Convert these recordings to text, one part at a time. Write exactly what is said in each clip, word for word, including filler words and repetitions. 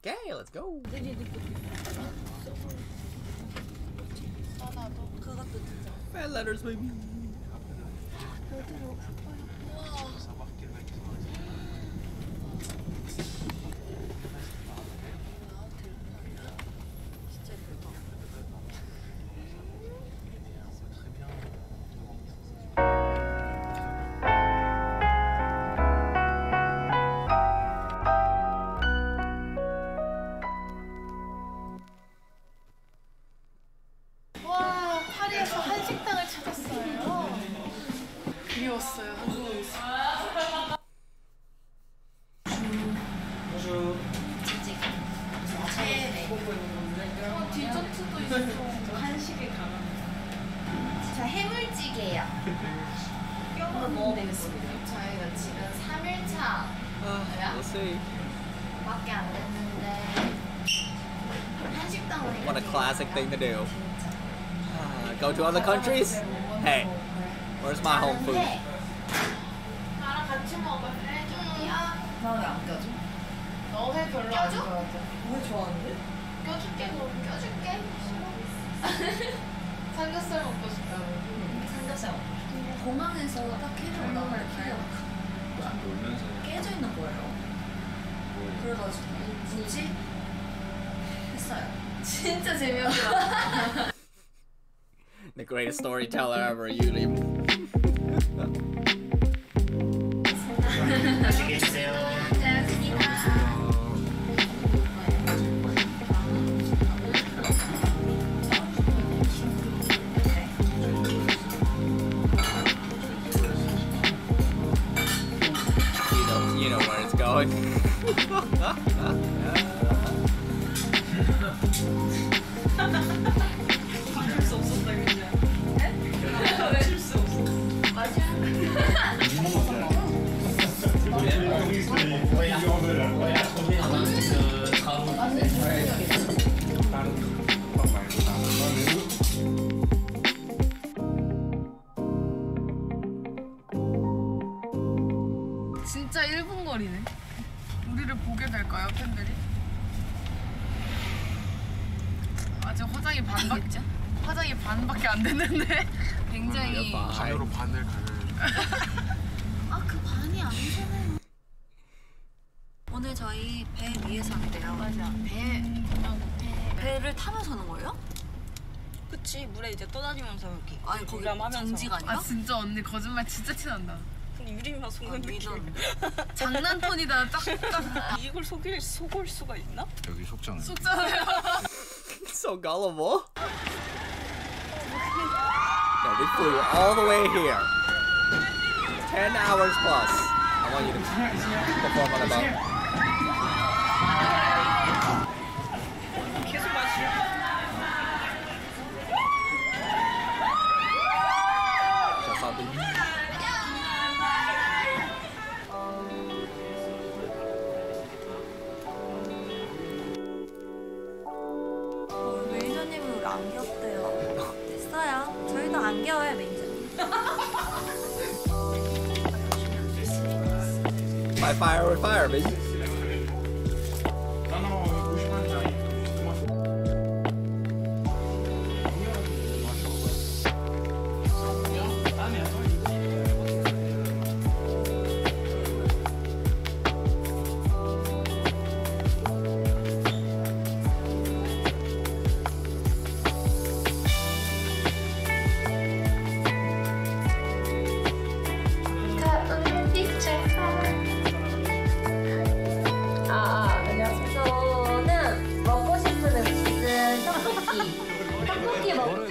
Okay, let's go. Fat letters, baby. 그리웠어요. 한국에 있어요. 디저트도 있어. 한식에 가면. 자, 해물찌개요. 한번 먹어보겠습니다. 저희가 지금 삼 일차 Let's see. 밖에 안 됐는데 한식당 오니까 What a classic thing to do. Uh, go to other countries? Hey, where's my home food? 나랑 같이 먹어. 해줄게야. 나 왜 안 껴줘? 너 회 별로 안 껴줘? 좋아하지? 왜 좋아하는데? 껴줄게. 그럼 껴줄게. 삼겹살 먹고 싶다고. 삼겹살 먹고 싶어. 공항에서 딱 해를 올라가면 깨져 있는 거예요. 그래가지고 뭐지? 했어요. 진짜 재미없더라. The greatest storyteller ever, Yuli. 맛있게 드세요. 잘 먹겠습니다. You know, you know where it's going. 줄 수 없었다 그냥. 네? 줄 수 없어. 맞아. 진짜 일 분 거리네. 우리를 보게 될까요, 팬들이? 아직 화장이 반밖에 화장이 반밖에 안 됐는데 굉장히 반으로 반을 가려요. 아, 그 반이 아니잖아요. 오늘 저희 배 위에서 한대요. 맞아. 배 그냥 배 배를 타면서 하는 거예요? 그치, 물에 이제 떠다니면서 여기 아니, 거기 공감하면서. 정지가 아니라? 아 진짜 언니 거짓말 진짜 티난다. 근데 유림이랑 속는 느낌. 장난톤이다. 딱딱 이걸 속일 속을 수가 있나? 여기 속잖아요. 속잖아요. So gullible. No, we flew all the way here. Ten hours plus. I want you to perform on a boat. 계속 마시려. Just something. 매니저님은 우리 안 귀엽대요. 됐어요. 저희도 안 귀여워요, 매니저님. By fire with fire, baby. 떡볶이 먹고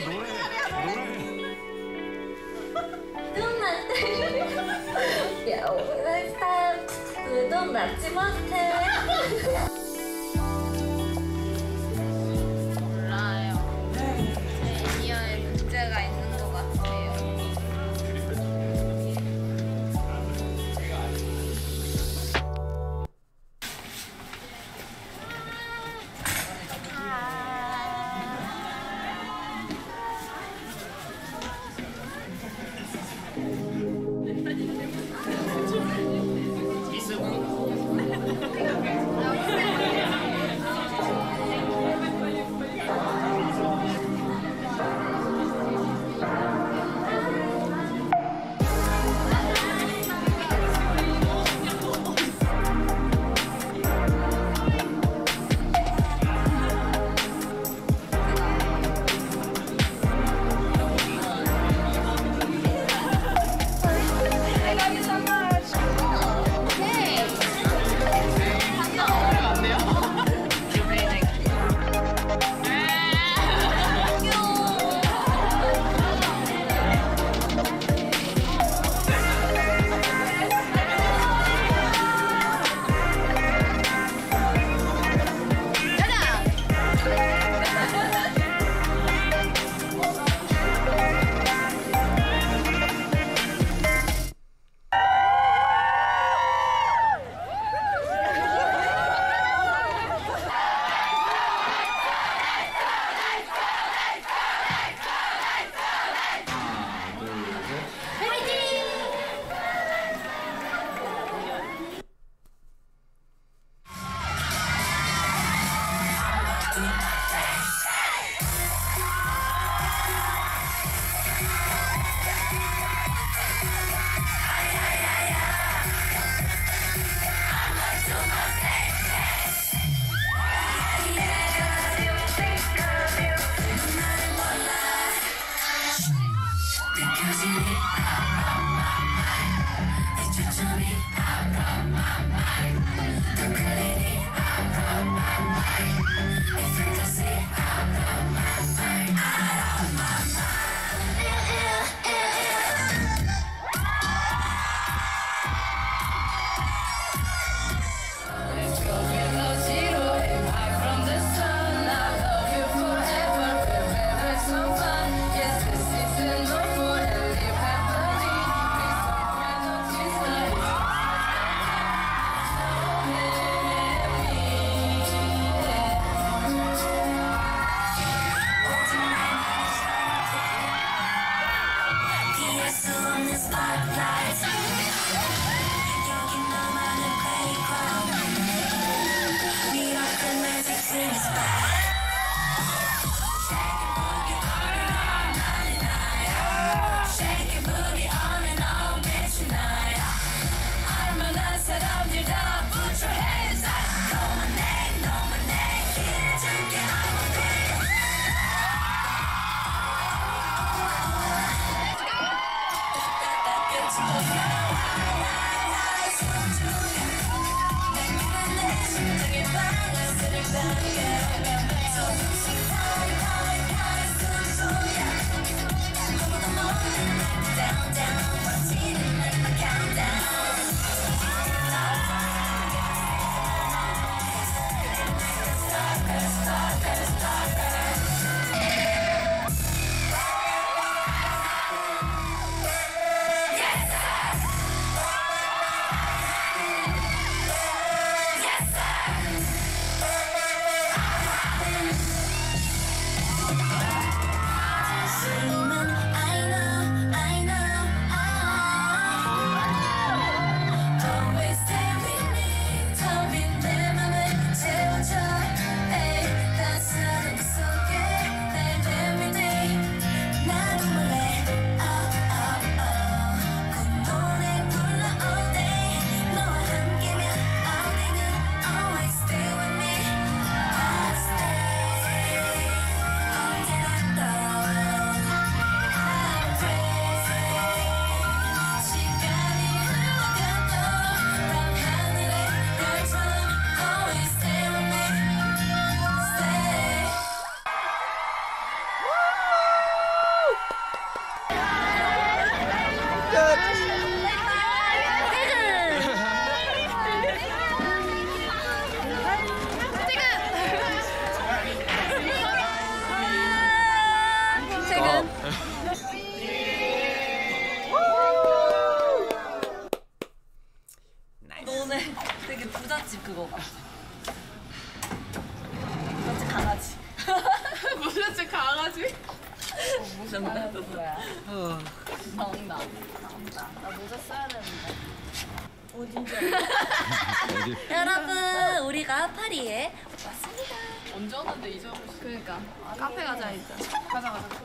야, 오늘 참 우동 맞지 못해. 몰라요. 제니어에 문제가 있는 것 같아요. 부잣집 그거. 부잣집 강아지. 부잣집 강아지? 무슨 뭐야? 어. 나온다. 나온다. 나 모자 써야 되는데. 어딘지 여러분, 우리가 파리에 왔습니다. 언제 왔는데 잊어버렸어. 그러니까 카페 가자 일단. 가자 가자.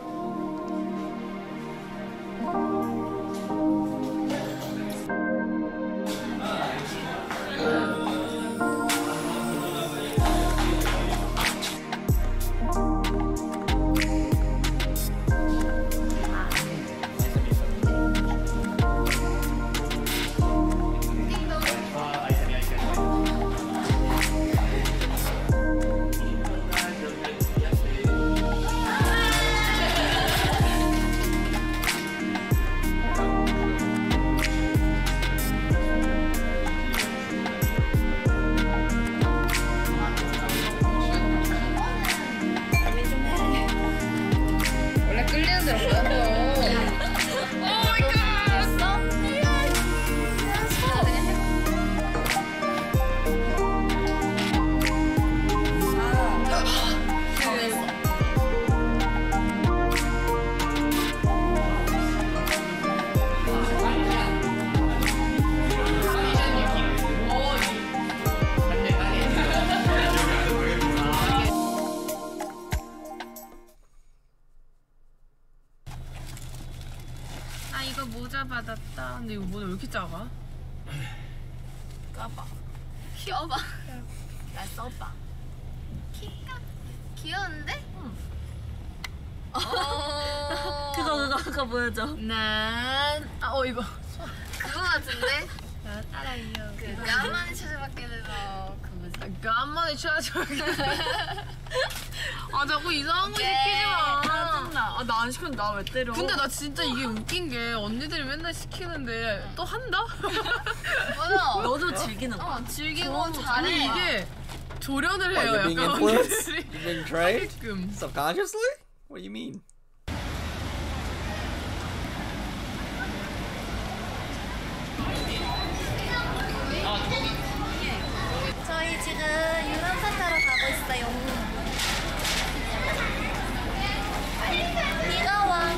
이거 모자 받았다. 근데 이거 모자 왜 이렇게 작아? 까봐. 귀여봐. 나 써봐. 키가 귀여운데? 응. 그거 그거 그거 보여줘. 난... 아, 어 이거 그거 같은데? 나 따라해요. 그 까만이 찾아받게 돼서 그 뭐지? 간만에 찾아줘야겠다. 아 자꾸 이상한 거 시키지 마. 짜증나. 아, 나 안 시켰는데 나 왜 때려? 근데 나 진짜 이게 웃긴 게 언니들이 맨날 시키는데 또 한다? 맞아. 너도 즐기는 거야. 어, 즐기고 그건 잘해. 잘해. 이게 조련을 What, 해요. you're being 약간 influenced? 언니들이. You're being trained? 하게끔. Subconsciously? What do you mean? 저희 지금 유람선 타러 가고 있어요. 비가 와.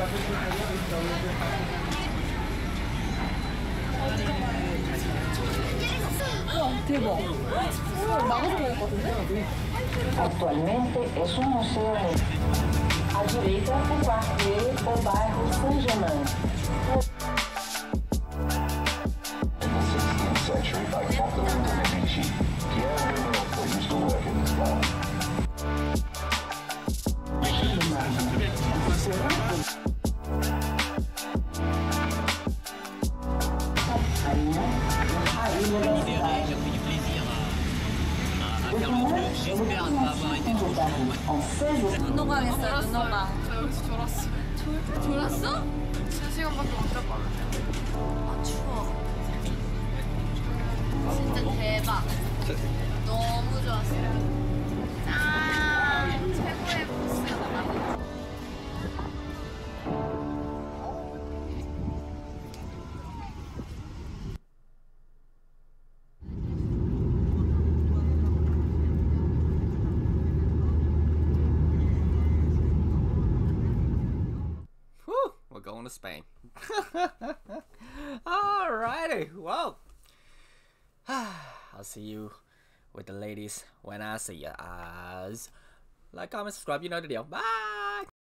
Atualmente es un museo de... À direita, o quartier, o bairro Saint-Germain. In the sixteenth century, by Catherine de Medici, Pierre de Miracle used to work in this bar. 눈호강 했어요. 눈호강. 저 여기서 졸았어. 졸, 졸았어? 세 시간밖에 못 잤거든요. 아 추워. 진짜 대박. 너무 좋았어요. 짠! 최고의 코스였다. Whew, we're going to Spain. Alrighty, well. I'll see you with the ladies when I see you. As like, comment, subscribe, you know the deal. Bye!